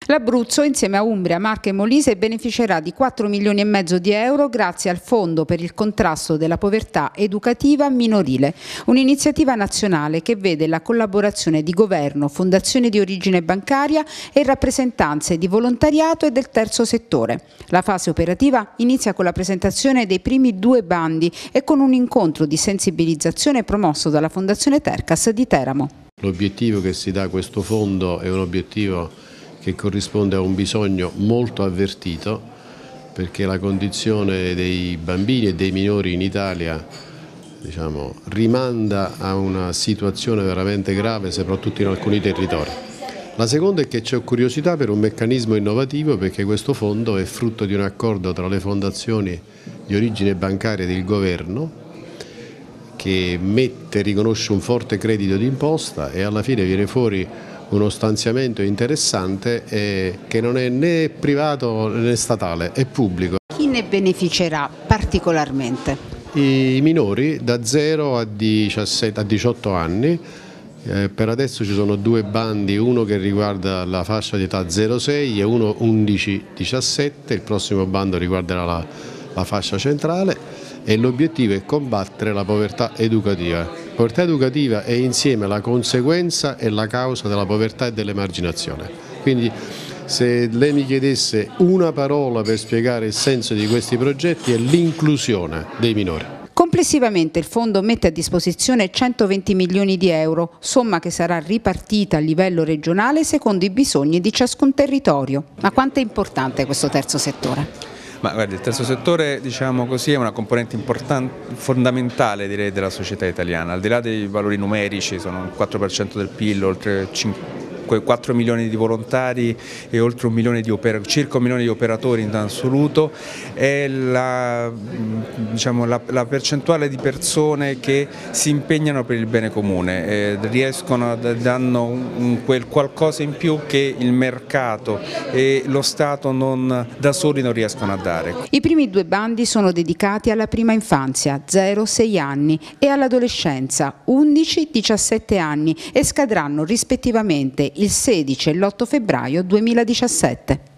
L'Abruzzo, insieme a Umbria, Marche e Molise, beneficerà di 4,5 milioni di euro grazie al Fondo per il contrasto della povertà educativa minorile, un'iniziativa nazionale che vede la collaborazione di governo, fondazioni di origine bancaria e rappresentanze di volontariato e del terzo settore. La fase operativa inizia con la presentazione dei primi 2 bandi e con un incontro di sensibilizzazione promosso dalla Fondazione Tercas di Teramo. L'obiettivo che si dà a questo fondo è un obiettivo che corrisponde a un bisogno molto avvertito, perché la condizione dei bambini e dei minori in Italia, rimanda a una situazione veramente grave, soprattutto in alcuni territori. La seconda è che c'è curiosità per un meccanismo innovativo, perché questo fondo è frutto di un accordo tra le fondazioni di origine bancaria del governo, che riconosce un forte credito d'imposta e alla fine viene fuori uno stanziamento interessante che non è né privato né statale, è pubblico. Chi ne beneficerà particolarmente? I minori da 0 a 18 anni, per adesso ci sono 2 bandi, uno che riguarda la fascia di età 0-6 e uno 11-17, il prossimo bando riguarderà la fascia centrale e l'obiettivo è combattere la povertà educativa. La povertà educativa è insieme la conseguenza e la causa della povertà e dell'emarginazione. Quindi se lei mi chiedesse una parola per spiegare il senso di questi progetti è l'inclusione dei minori. Complessivamente il fondo mette a disposizione 120 milioni di euro, somma che sarà ripartita a livello regionale secondo i bisogni di ciascun territorio. Ma quanto è importante questo terzo settore? Ma guardi, il terzo settore, è una componente fondamentale, direi, della società italiana. Al di là dei valori numerici, sono il 4% del PIL, oltre 4 milioni di volontari e oltre circa 1 milione di operatori in assoluto, è la percentuale di persone che si impegnano per il bene comune, danno quel qualcosa in più che il mercato e lo Stato da soli non riescono a dare. I primi 2 bandi sono dedicati alla prima infanzia, 0-6 anni, e all'adolescenza, 11-17 anni, e scadranno rispettivamente il 16 e l'8 febbraio 2017.